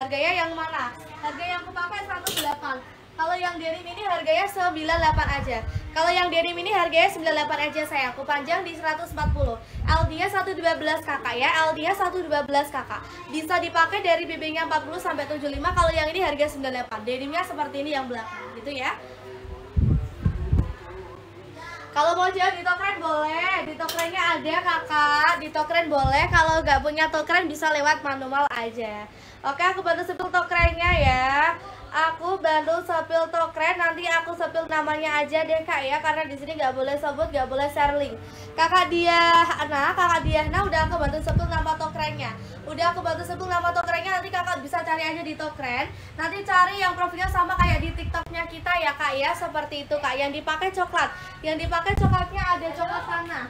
Harganya yang mana? Harga yang aku pakai 108. Kalau yang denim ini harganya 98 aja. Kalau yang denim ini harganya 98 aja sayangku. Panjang di 140. LD-nya 112 kakak ya. LD-nya 112 kakak. Bisa dipakai dari BB-nya 40 sampai 75. Kalau yang ini harga 98. Denimnya seperti ini yang belakang gitu ya. Kalau mau jual di tokren boleh, di tokrennya ada kakak, di tokren boleh. Kalau nggak punya tokren bisa lewat manual aja. Oke, aku bantu sepil tokrennya ya. Aku bantu sepil tokren, nanti aku sepil namanya aja deh kak ya, karena di sini nggak boleh sebut, nggak boleh share link. Kakak Diana udah aku bantu sepil nama tokrennya. Udah aku bantu sepil nama tokrennya, nanti kakak bisa cari aja di tokren. Nanti cari yang profilnya sama kayak di TikToknya kita ya kak ya, seperti itu kak. Yang dipakai coklat, yang dipakai coklatnya ada coklat tanah.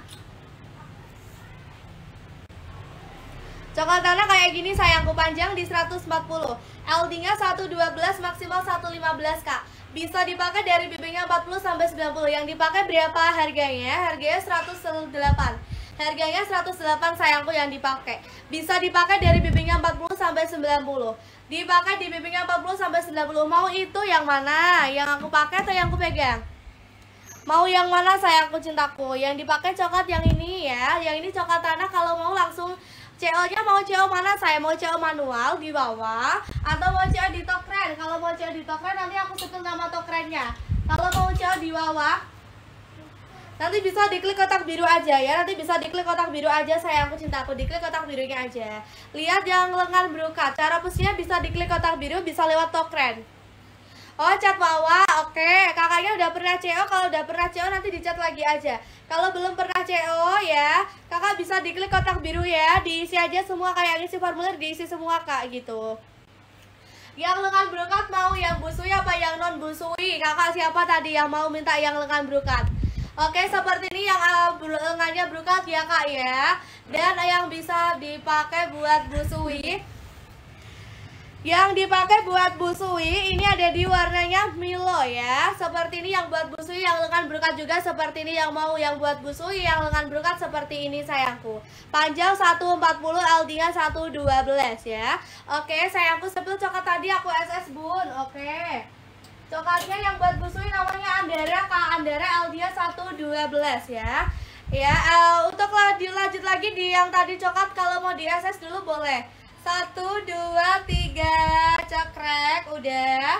Coklat tanah kayak gini sayangku, panjang di 140. LD-nya 112 maksimal 115 kak. Bisa dipakai dari BB-nya 40 sampai 90. Yang dipakai berapa harganya? Harganya 108. Harganya 108 sayangku yang dipakai. Bisa dipakai dari BB-nya 40 sampai 90. Dipakai di BB-nya 40 sampai 90. Mau itu yang mana? Yang aku pakai atau yang aku pegang? Mau yang mana sayangku cintaku? Yang dipakai coklat yang ini ya. Yang ini coklat tanah. Kalau mau langsung CO-nya mau CO mana? Saya mau CO manual di bawah atau mau CO di tokren? Kalau mau CO di tokren nanti aku setel nama tokrennya. Kalau mau CO di bawah nanti bisa diklik kotak biru aja ya. Nanti bisa diklik kotak biru aja sayangku cintaku. Diklik kotak birunya aja. Lihat yang lengan brokat. Cara pusinya bisa diklik kotak biru, bisa lewat tokren. Oh, cat bawah, oke. Kakaknya udah pernah CO, kalau udah pernah CO nanti dicat lagi aja. Kalau belum pernah CO ya, kakak bisa diklik kotak biru ya. Diisi aja semua kayak ngisi formulir, diisi semua kak gitu. Yang lengan brokat mau yang busui apa yang non busui? Kakak siapa tadi yang mau minta yang lengan brokat? Oke, seperti ini yang lengannya brokat ya kak ya. Dan yang bisa dipakai buat busui, yang dipakai buat busui ini ada di warnanya Milo ya. Seperti ini yang buat busui, yang lengan brokat juga seperti ini. Yang mau yang buat busui, yang lengan brokat seperti ini sayangku. Panjang 140, LD-nya 112 ya. Oke, sayangku sepil coklat tadi aku SS bun. Oke. Coklatnya yang buat busui namanya Andara, Kak Andara, LD-nya 112 ya. Ya, untuk lanjut lagi di yang tadi coklat, kalau mau di SS dulu boleh. 1, 2, 3 cekrek udah.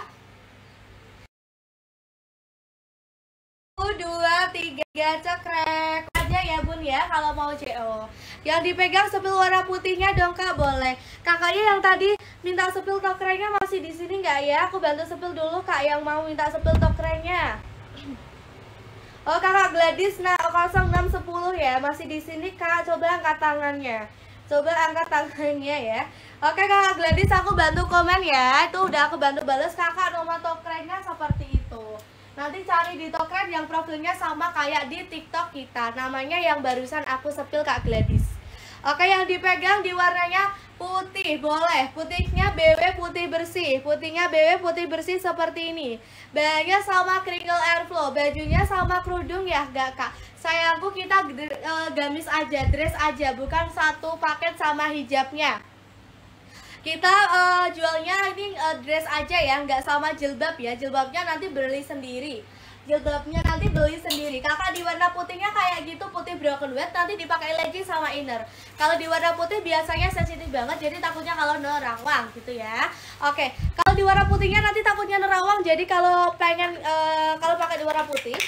1, 2, 3 cekrek aja ya bun ya kalau mau CO. Yang dipegang sepil warna putihnya dong kak, boleh. Kakaknya yang tadi minta sepil tokrennya masih di sini nggak ya? Aku bantu sepil dulu kak yang mau minta sepil tokrennya. Oh kakak Gladys, nah 0610 ya masih di sini kak. Coba angkat tangannya. Coba angkat tangannya ya. Oke kakak Gladys, aku bantu komen ya. Itu udah aku bantu bales kakak. Nomor tokrennya seperti itu. Nanti cari di tokren yang profilnya sama kayak di TikTok kita. Namanya yang barusan aku sepil kak Gladys. Oke, yang dipegang di warnanya putih boleh. Putihnya BW putih bersih. Putihnya BW putih bersih seperti ini. Bahannya sama crinkle airflow. Bajunya sama kerudung ya enggak kak? Sayangku kita gamis aja, dress aja, bukan satu paket sama hijabnya. Kita jualnya ini dress aja ya, nggak sama jilbab ya. Jilbabnya nanti beli sendiri. Jilbabnya nanti beli sendiri. Kakak di warna putihnya kayak gitu, putih broken weight, nanti dipakai legging sama inner. Kalau di warna putih biasanya sensitif banget, jadi takutnya kalau nerawang gitu ya. Oke, kalau di warna putihnya nanti takutnya nerawang, jadi kalau pengen kalau pakai di warna putih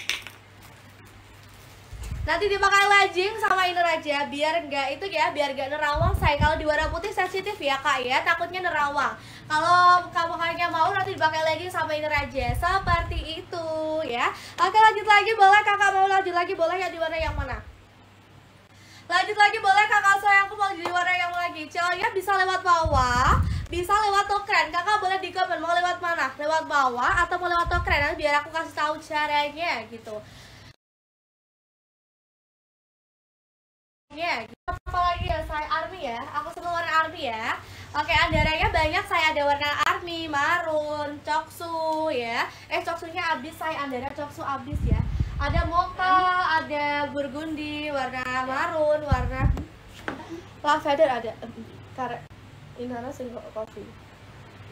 nanti dipakai legging sama inner aja biar enggak itu ya, biar enggak nerawang say. Kalau di warna putih sensitif ya kak ya, takutnya nerawang. Kalau kamu kayaknya mau nanti dipakai legging sama inner aja seperti itu ya. Oke, lanjut lagi boleh kakak, mau lanjut lagi boleh ya. Di warna yang mana? Lanjut lagi boleh kakak sayangku, mau di warna yang lagi. Celanya bisa lewat bawah, bisa lewat tokren. Kakak boleh di komen mau lewat mana, lewat bawah atau mau lewat tokren, nanti biar aku kasih tahu caranya gitu. Ya, apa lagi ya, saya army ya. Aku suka warna army ya. Oke, andaranya banyak, saya ada warna army, marun, coksu ya. Coksunya habis, saya andara coksu habis ya. Ada mocha, ada burgundy, warna marun, warna lavender ada. Karena ini harus coffee.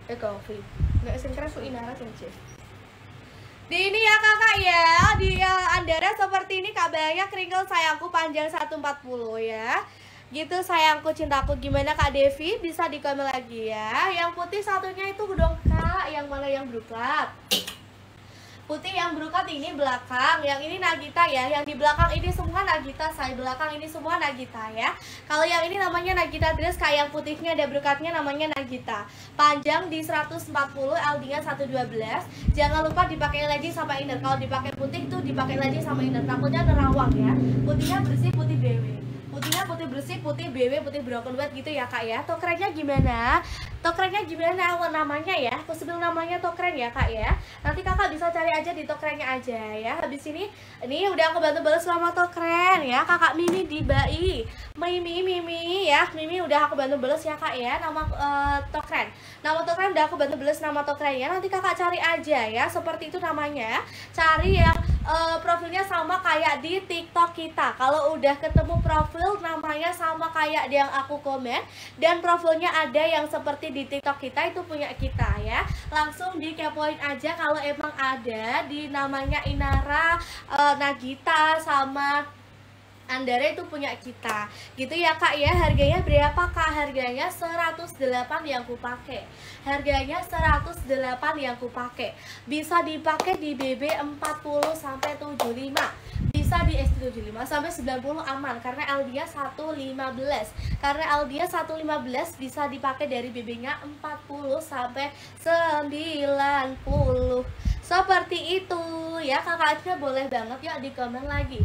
Coffee. Nggak sing keren ku Inara sing C. Di ini ya kakak ya, di Andara seperti ini kabarnya kringel sayangku panjang 140 ya. Gitu sayangku cintaku. Gimana Kak Devi? Bisa di komen lagi ya. Yang putih satunya itu dong Kak, yang mana yang berukat? Putih yang berukat ini belakang, yang ini Nagita ya. Yang di belakang ini semua Nagita, saya belakang ini semua Nagita ya. Kalau yang ini namanya Nagita dress, kayak yang putihnya ada berukatnya namanya Nagita. Panjang di 140, LD-nya 112. Jangan lupa dipakai lagi sama inner. Kalau dipakai putih itu dipakai lagi sama inner. Takutnya nerawang ya. Putihnya bersih, putih BW. Putihnya putih bersih, putih BW, putih broken white gitu ya kak ya. Tokrennya gimana? Tokrennya gimana namanya ya? Aku sebelum namanya tokren ya kak ya. Nanti kakak bisa cari aja di tokrennya aja ya. Habis ini udah aku bantu balas selama tokren ya. Kakak Mimi di Bai, Mimi ya. Mimi udah aku bantu balas ya kak ya. Nama tokren. Nama tokren udah aku bantu balas nama tokrennya. Nanti kakak cari aja ya. Seperti itu namanya. Cari yang profilnya sama kayak di TikTok kita. Kalau udah ketemu profil namanya sama kayak yang aku komen dan profilnya ada yang seperti di TikTok kita, itu punya kita ya. Langsung dikepoin aja kalau emang ada di namanya Inara, Nagita sama Andara itu punya kita. Gitu ya kak ya. Harganya berapa kak? Harganya 108 yang ku pakai. Harganya 108 yang ku pakai. Bisa dipakai di BB 40 sampai 75. Bisa di S75 sampai 90 aman karena LD-nya 115. Karena LD-nya 115 bisa dipakai dari BB-nya 40 sampai 90. Seperti itu ya kakaknya, boleh banget ya di komen lagi.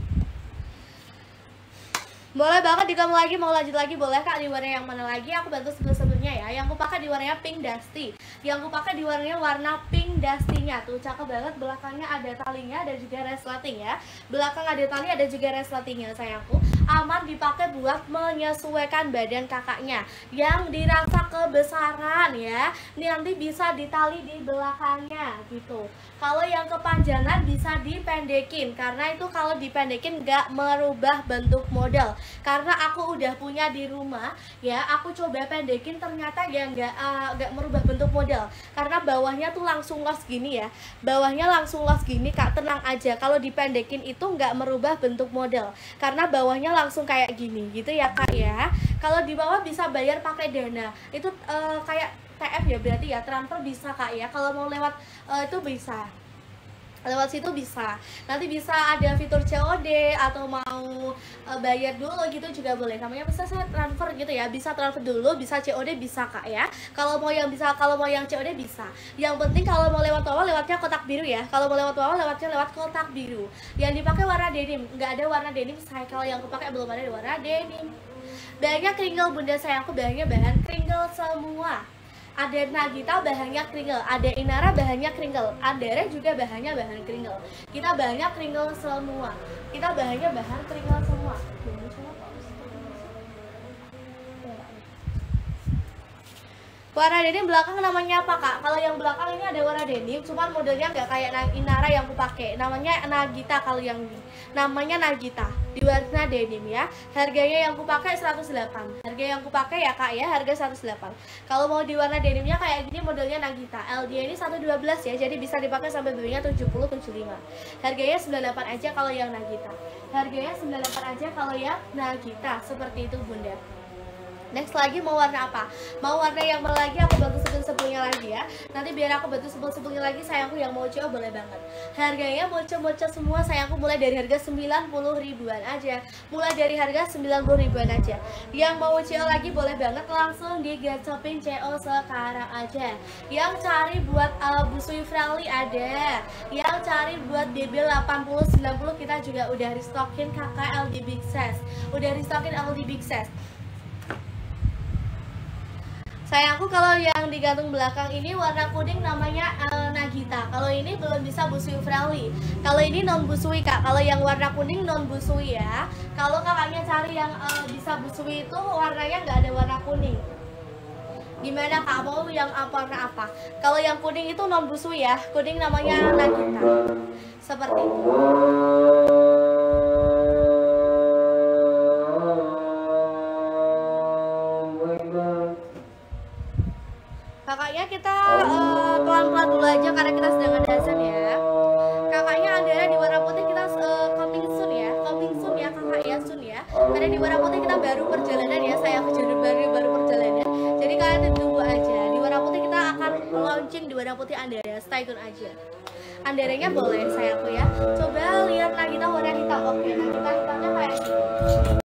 Boleh banget di kamu lagi, mau lanjut lagi boleh kak. Di warna yang mana lagi? Aku bantu sebelumnya ya. Yang aku pakai di warnanya pink dusty. Yang aku pakai di warnanya warna pink dustinya. Tuh cakep banget. Belakangnya ada talinya, ada juga resleting ya. Belakang ada tali, ada juga resletingnya sayangku. Aman dipakai buat menyesuaikan badan kakaknya yang dirasa kebesaran ya. Ini nanti bisa ditali di belakangnya gitu. Kalau yang kepanjangan bisa dipendekin, karena itu kalau dipendekin nggak merubah bentuk model. Karena aku udah punya di rumah ya, aku coba pendekin ternyata ya nggak merubah bentuk model. Karena bawahnya tuh langsung los gini ya, bawahnya langsung los gini kak, tenang aja. Kalau dipendekin itu nggak merubah bentuk model, karena bawahnya langsung kayak gini gitu ya kak ya. Kalau di bawah bisa bayar pakai Dana, itu kayak TF ya berarti ya, transfer bisa kak ya. Kalau mau lewat itu bisa, lewat situ bisa. Nanti bisa ada fitur COD atau mau bayar dulu gitu juga boleh. Namanya bisa saya transfer gitu ya, bisa transfer dulu, bisa COD bisa kak ya. Kalau mau yang bisa, kalau mau yang COD bisa. Yang penting kalau mau lewat bawah lewatnya kotak biru ya. Kalau mau lewat bawah lewatnya lewat kotak biru. Yang dipakai warna denim, nggak ada warna denim saya. Kalau yang aku pakai belum ada warna denim. Bahannya kringle bunda sayangku, bahannya bahan kringle semua. Ada Nagita bahannya kringle, ada Inara bahannya kringle, Andara juga bahannya bahan kringle. Kita bahannya kringle semua. Kita bahannya bahan kringle semua. Warna denim belakang namanya apa kak? Kalau yang belakang ini ada warna denim, cuman modelnya nggak kayak Inara yang aku pakai. Namanya Nagita. Kalau yang ini namanya Nagita di warna denim ya. Harganya yang aku pakai 108. Harga yang aku pakai ya kak ya, harga 108. Kalau mau di warna denimnya kayak gini modelnya Nagita. LD ini 112 ya, jadi bisa dipakai sampai BB-nya 70 75. Harganya 98 aja kalau yang Nagita. Harganya 98 aja kalau yang Nagita. Seperti itu bunda. Next lagi mau warna apa? Mau warna yang mana lagi? Aku bantu sebelumnya lagi ya. Nanti biar aku bantu sebelumnya lagi sayangku. Yang mau CO boleh banget. Harganya moco-moco semua sayangku, mulai dari harga 90 ribuan aja. Mulai dari harga 90 ribuan aja. Yang mau CO lagi boleh banget langsung digacopin CO sekarang aja. Yang cari buat busui Frali ada. Yang cari buat BB 80 90 kita juga udah restockin kakak LD Big Size. Udah restockin LD Big Size. Sayangku kalau yang digantung belakang ini warna kuning namanya Nagita. Kalau ini belum bisa busui Frali. Kalau ini non busui kak. Kalau yang warna kuning non busui ya. Kalau kakaknya cari yang bisa busui itu warnanya nggak ada warna kuning. Gimana kak, mau yang warna apa? Kalau yang kuning itu non busui ya. Kuning namanya Nagita. Seperti itu. Kakaknya kita pelan-pelan dulu aja karena kita sedang ada azan ya. Kakaknya Andara di warna putih kita coming soon ya kakak ya, soon ya. Karena di warna putih kita baru perjalanan ya, saya baru perjalanan. Jadi kalian tunggu aja. Di warna putih kita akan launching di warna putih Andara. Stay tune aja. Andaranya boleh sayangku ya. Coba lihat Nagita warna hitam. Oke, Nagita hitamnya kayak gini.